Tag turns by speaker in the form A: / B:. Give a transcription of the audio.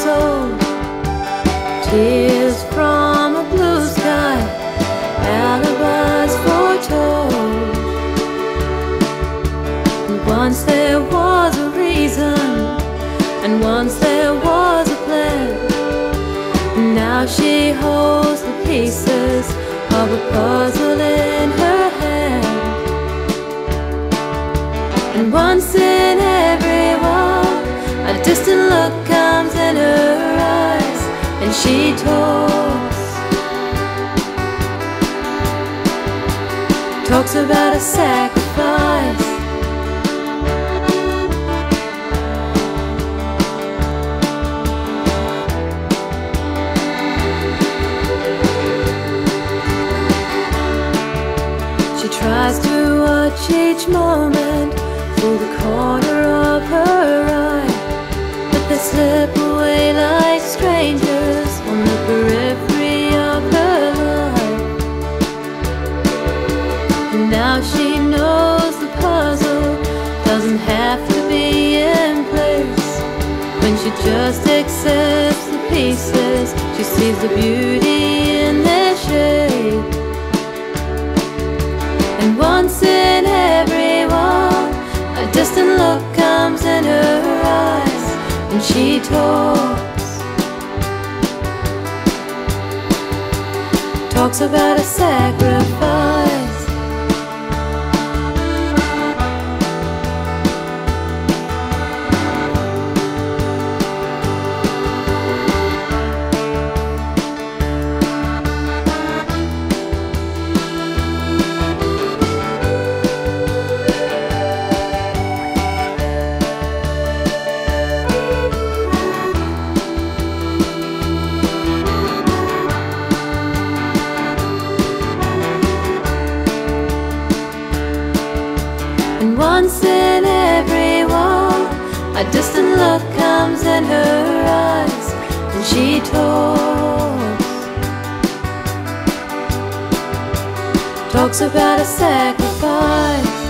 A: soul, tears from a blue sky, alibis foretold. And once there was a reason, and once there was a plan. Now she holds the pieces of a puzzle in her hand. And once in every while, a distant look comes in her eyes, and she talks about a sacrifice. She tries to watch each moment through the corner of her eye, but they slip away like strangers on the periphery of her life. And now she knows the puzzle doesn't have to be in place. When she just accepts the pieces, she sees the beauty in their shape. And once in every while, a distant look comes in her eyes, and she talks about a sacrifice. And once in every while, a distant look comes in her eyes, and she talks about a sacrifice.